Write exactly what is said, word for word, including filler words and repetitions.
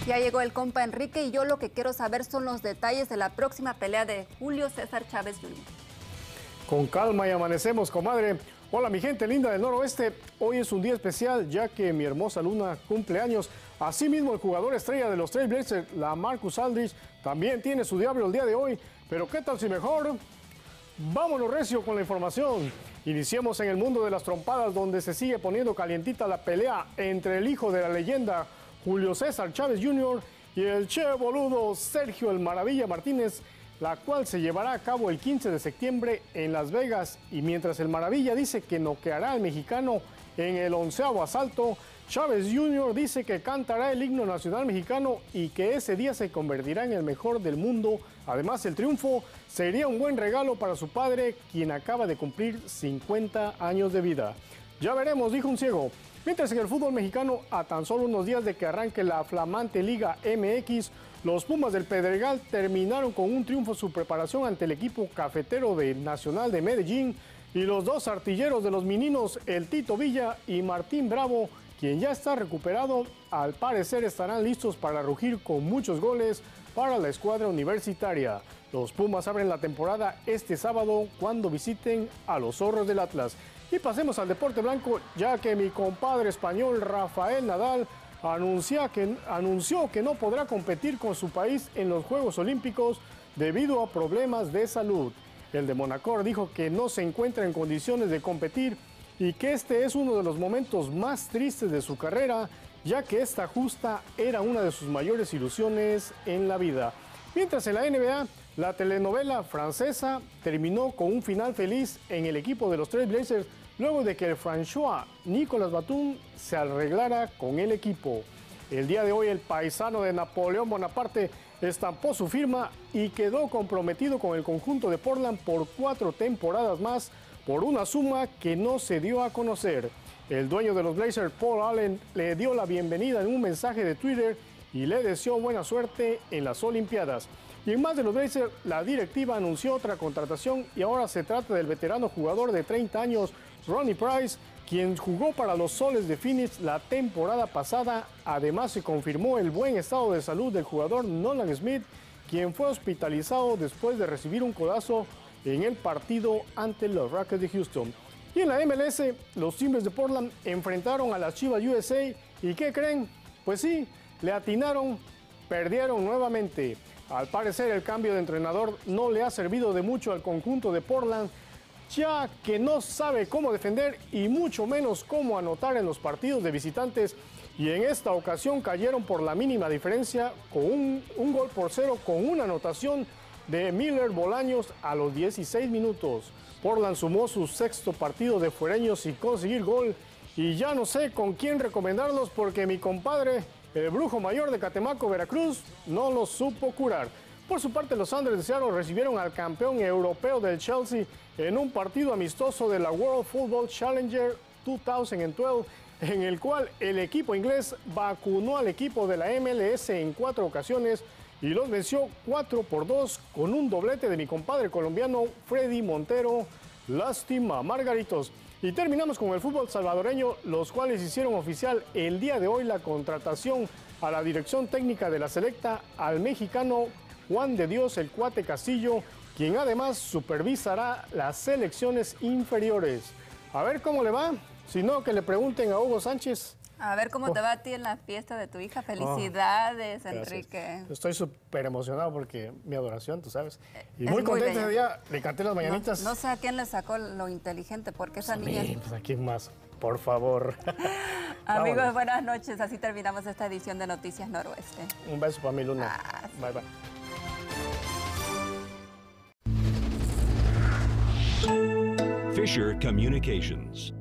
Ya llegó el compa Enrique y yo lo que quiero saber son los detalles de la próxima pelea de Julio César Chávez junior Con calma y amanecemos, comadre. Hola, mi gente linda del noroeste. Hoy es un día especial ya que mi hermosa Luna cumple años. Asimismo, el jugador estrella de los Trail Blazers, la Marcus Aldridge, también tiene su diablo el día de hoy. Pero ¿qué tal si mejor? Vámonos recio con la información. Iniciamos en el mundo de las trompadas, donde se sigue poniendo calientita la pelea entre el hijo de la leyenda, Julio César Chávez junior, y el che boludo Sergio el Maravilla Martínez, la cual se llevará a cabo el quince de septiembre en Las Vegas. Y mientras el Maravilla dice que noqueará al mexicano en el onceavo asalto, Chávez junior dice que cantará el himno nacional mexicano y que ese día se convertirá en el mejor del mundo. Además, el triunfo sería un buen regalo para su padre, quien acaba de cumplir cincuenta años de vida. Ya veremos, dijo un ciego. Mientras en el fútbol mexicano, a tan solo unos días de que arranque la flamante Liga M X, los Pumas del Pedregal terminaron con un triunfo en su preparación ante el equipo cafetero del Nacional de Medellín, y los dos artilleros de los meninos, el Tito Villa y Martín Bravo, quien ya está recuperado, al parecer estarán listos para rugir con muchos goles para la escuadra universitaria. Los Pumas abren la temporada este sábado cuando visiten a los Zorros del Atlas. Y pasemos al deporte blanco, ya que mi compadre español Rafael Nadal anuncia que, anunció que no podrá competir con su país en los Juegos Olímpicos debido a problemas de salud. El de Monacor dijo que no se encuentra en condiciones de competir y que este es uno de los momentos más tristes de su carrera, ya que esta justa era una de sus mayores ilusiones en la vida. Mientras en la N B A, la telenovela francesa terminó con un final feliz en el equipo de los Trail Blazers, luego de que el François Nicolas Batum se arreglara con el equipo. El día de hoy, el paisano de Napoleón Bonaparte estampó su firma y quedó comprometido con el conjunto de Portland por cuatro temporadas más, por una suma que no se dio a conocer. El dueño de los Blazers, Paul Allen, le dio la bienvenida en un mensaje de Twitter y le deseó buena suerte en las Olimpiadas. Y en más de los Blazers, la directiva anunció otra contratación y ahora se trata del veterano jugador de treinta años, Ronnie Price, quien jugó para los Soles de Phoenix la temporada pasada. Además, se confirmó el buen estado de salud del jugador Nolan Smith, quien fue hospitalizado después de recibir un codazo en el partido ante los Rockets de Houston. Y en la M L S, los Timbers de Portland enfrentaron a las Chivas U S A y ¿qué creen? Pues sí, le atinaron, perdieron nuevamente. Al parecer, el cambio de entrenador no le ha servido de mucho al conjunto de Portland, ya que no sabe cómo defender y mucho menos cómo anotar en los partidos de visitantes, y en esta ocasión cayeron por la mínima diferencia con un, un gol por cero con una anotación de Miller Bolaños a los dieciséis minutos. Portland sumó su sexto partido de fuereños sin conseguir gol y ya no sé con quién recomendarlos porque mi compadre, el Brujo Mayor de Catemaco, Veracruz, no los supo curar. Por su parte, los Sounders de Seattle recibieron al campeón europeo del Chelsea en un partido amistoso de la World Football Challenger dos mil doce, en el cual el equipo inglés vacunó al equipo de la M L S en cuatro ocasiones y los venció cuatro por dos con un doblete de mi compadre colombiano Freddy Montero. Lástima, Margaritos. Y terminamos con el fútbol salvadoreño, los cuales hicieron oficial el día de hoy la contratación a la dirección técnica de la selecta al mexicano Juan de Dios el Cuate Castillo, quien además supervisará las selecciones inferiores. A ver cómo le va, si no que le pregunten a Hugo Sánchez. A ver cómo te va a ti en la fiesta de tu hija. Felicidades, oh, Enrique. Estoy súper emocionado porque mi adoración, tú sabes. Y es muy contento ese día, le canté las mañanitas. No, no sé a quién le sacó lo inteligente, porque esa pues niña... mí, pues a quién más, por favor. Amigos, buenas noches. Así terminamos esta edición de Noticias Noroeste. Un beso para mi Luna. Ah, sí. Bye, bye. Fisher Communications.